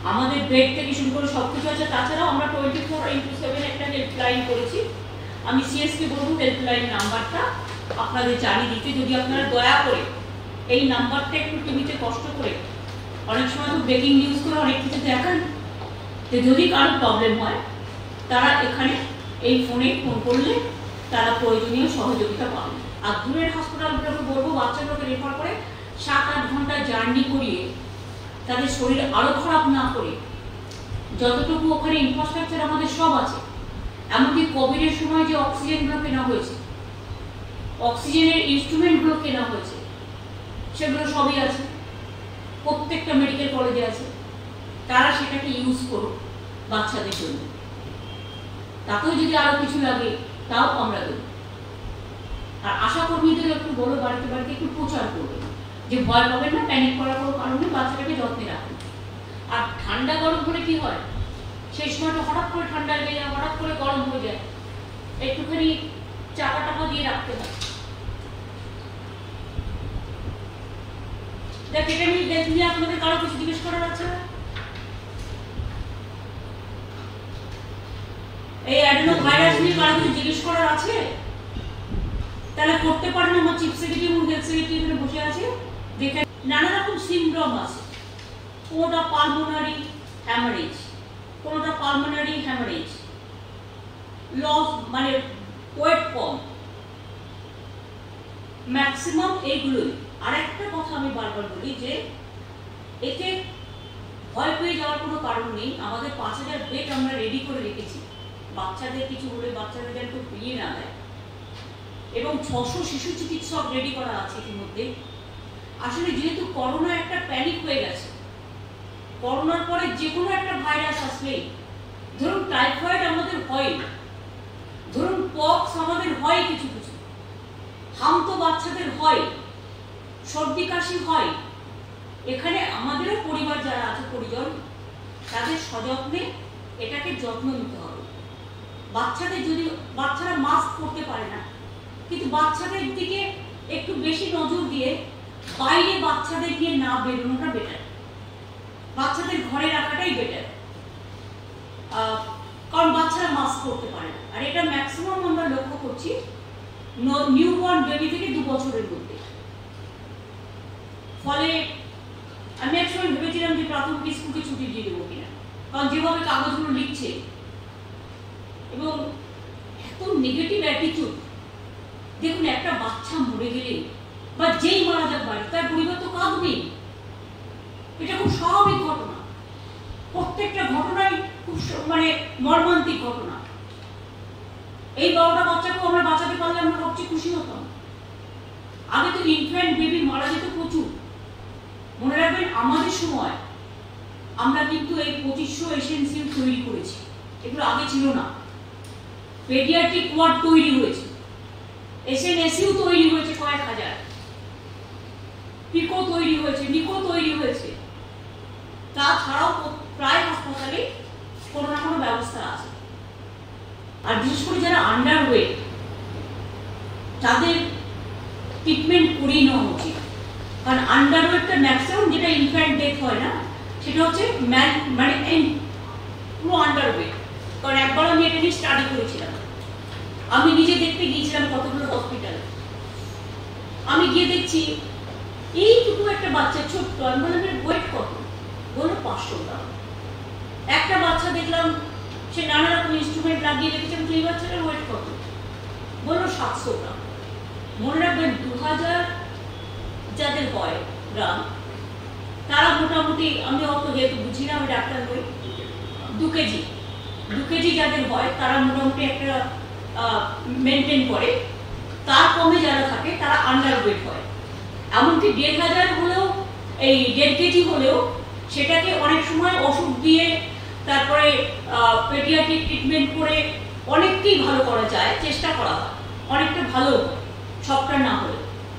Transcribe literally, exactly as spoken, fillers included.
আমাদের বেড থেকে শুরু করে সব কিছু আছে। তাছাড়াও আমরা টোয়েন্টি ফোর ইন্টু সেভেন একটা হেল্পলাইন করেছি। আমি সিএসকে বলবো হেল্পলাইন নাম্বারটা আপনাদের জানিয়ে দিতে, যদি আপনারা দয়া করে এই নাম্বারটা একটু টিভিতে কষ্ট করে, অনেক সময় তো ব্রেকিং নিউজ করে অনেক কিছু দেখান, তো যদি কারো প্রবলেম হয় তারা এখানে এই ফোনে ফোন করলে তারা প্রয়োজনীয় সহযোগিতা পাবে। আর দূরের হাসপাতালগুলোকে বলবো বাচ্চাগুলোকে রেফার করে সাত আট ঘন্টা জার্নি করিয়ে তাদের শরীর আরো খারাপ না করে, যতটুকু ওখানে ইনফ্রাস্ট্রাকচার আমাদের সব আছে, এমনকি কোভিডের সময় যে অক্সিজেনগুলো কেনা হয়েছে, অক্সিজেনের ইনস্ট্রুমেন্টগুলো কেনা হয়েছে, সেগুলো সবই আছে, প্রত্যেকটা মেডিকেল কলেজে আছে। তারা সেটাকে ইউজ করুক বাচ্চাদের জন্য। তাতেও যদি আরো কিছু লাগে তাও আমরা দেব। আর আশা কর্মীদের একটু বড় বাড়িতে বাড়িতে একটু প্রচার করবে যে ভয় পাবেন না, প্যানিক করার কোনো কারণে বাচ্চাটাকে যত্নে রাখুন। আর ঠান্ডা গরম হলে কি হয়, সেই সময়টা হঠাৎ করে ঠান্ডা লেগে যায়, হঠাৎ করে গরম হয়ে যায়, একটুখানি চাপা টাপা দিয়ে রাখতে হয়। দেখ এটা নিয়ে দেখলে আপনাদের কারো কিছু জিজ্ঞেস করার আছে? এই অ্যাডেনো ভাইরাস নিয়ে কারো কিছু জিজ্ঞেস করার আছে? তাহলে করতে পারেন। আমার চিফ সেক্রেটারি এবং হেলথ সেক্রেটারি এখানে বসে আছে, যেখানে নানা রকম সিনড্রোম আছে। কোনটা পালমোনারি হ্যামারেজ, কোনটা পালমোনারি হ্যামারেজ, লস মানে ওয়েট কম, ম্যাক্সিমাম এইগুলোই। আর একটা কথা আমি বারবার বলি যে এতে ভয় পেয়ে যাওয়ার কোনো কারণ নেই। আমাদের পাঁচ হাজার বেড আমরা রেডি করে রেখেছি, বাচ্চাদের কিছু হলে বাচ্চাদের যেন কেউ ফিরিয়ে না দেয়, এবং ছশো শিশু চিকিৎসক রেডি করা আছে ইতিমধ্যে। আসলে যেহেতু করোনা একটা প্যানিক হয়ে গেছে, করোনার পরে যে কোনো একটা ভাইরাস আসলেই, ধরুন টাইফয়েড আমাদের হয়, ধরুন পক্স আমাদের হয়, কিছু কিছু হাম তো বাচ্চাদের হয়, সর্দি কাশি হয়। এখানে আমাদেরও পরিবার যারা আছে, পরিজন, তাদের সযত্নে এটাকে যত্ন নিতে হবে। বাচ্চাদের যদি, বাচ্চারা মাস্ক পরতে পারে না, কিন্তু বাচ্চাদের দিকে একটু বেশি নজর দিয়ে বাইরে বাচ্চাদের গিয়ে না বেরোনোটা বেটার, বাচ্চাদের ঘরে রাখাটাই বেটার। কারণ বাচ্চারা মাস্ক পরতে পারে না। আর এটা ম্যাক্সিমাম আমরা লক্ষ্য করছি নিউ বর্ন বেবি থেকে দু বছরের মধ্যে। ফলে আমি একসময় ভেবেছিলাম যে প্রাথমিক স্কুলকে ছুটি দিয়ে দেবো কিনা, কারণ যেভাবে কাগজগুলো লিখছে এবং এত নেগেটিভ অ্যাটিটিউড। দেখুন, একটা বাচ্চা মরে গেলে বা যেই মারা যাক বাড়ি, তার পরিবার তো কাঁদবেই। এটা খুব স্বাভাবিক ঘটনা, প্রত্যেকটা ঘটনাই খুব মানে মর্মান্তিক ঘটনা। এই বারোটা বাচ্চাকেও আমরা বাঁচাতে পারলে আমরা সবচেয়ে খুশি হতাম। আগে তো ইনফ্যান্ট বেবি মারা যেত প্রচুর। মনে রাখবেন, আমাদের সময় আমরা কিন্তু এই পঁচিশশো এসেন্সিয়াল তৈরি করেছি, এগুলো আগে ছিল না। পেডিয়াট্রিক ওয়ার্ড তৈরি হয়েছে, এসএনএসইউ তৈরি হয়েছে কয়েক হাজার, পিকো তৈরি হয়েছে, নিকো তৈরি হয়েছে। তাছাড়াও প্রায় হাসপাতালে কোনো না কোনো ব্যবস্থা আছে। আর বিশেষ করে যারা আন্ডারওয়েট, তাদের ট্রিটমেন্ট করিয়ে নেওয়া উচিত। কারণ আন্ডারওয়েটটা ম্যাক্সিমাম যেটা ইনফ্যান্ট ডেথ হয় না, সেটা হচ্ছে ম্যান মানে পুরো আন্ডারওয়েট। কারণ একবার আমি এটা নিয়ে স্টাডি করেছিলাম, আমি নিজে দেখতে গিয়েছিলাম কতগুলো হসপিটালে। আমি গিয়ে দেখছি এইটুকু একটা বাচ্চা ছোট্ট, আমি বললাম ওয়েট কত, বললো পাঁচশো গ্রাম। একটা বাচ্চা দেখলাম সে নানা রকম ইনস্ট্রুমেন্ট লাগিয়ে রেখেছে, এই বাচ্চাটার ওয়েট কত, বললো সাতশো গ্রাম। মনে রাখবেন, দু হাজার যাদের হয় গ্রাম, তারা মোটামুটি, আমি অত যেহেতু বুঝি না, আমি ডাক্তার হই, দু কেজি দু কেজি যাদের হয় তারা মোটামুটি একটা মেনটেন করে। তার কমে যারা থাকে তারা আন্ডার ওয়েট হয়। এমনকি দেড় হাজার হলেও, এই দেড় কেজি হলেও সেটাকে অনেক সময় ওষুধ দিয়ে, তারপরে পেডিয়াট্রিক ট্রিটমেন্ট করে অনেকটাই ভালো করা যায়, চেষ্টা করা হয়, অনেকটা ভালো হয়, সবটা না হলে।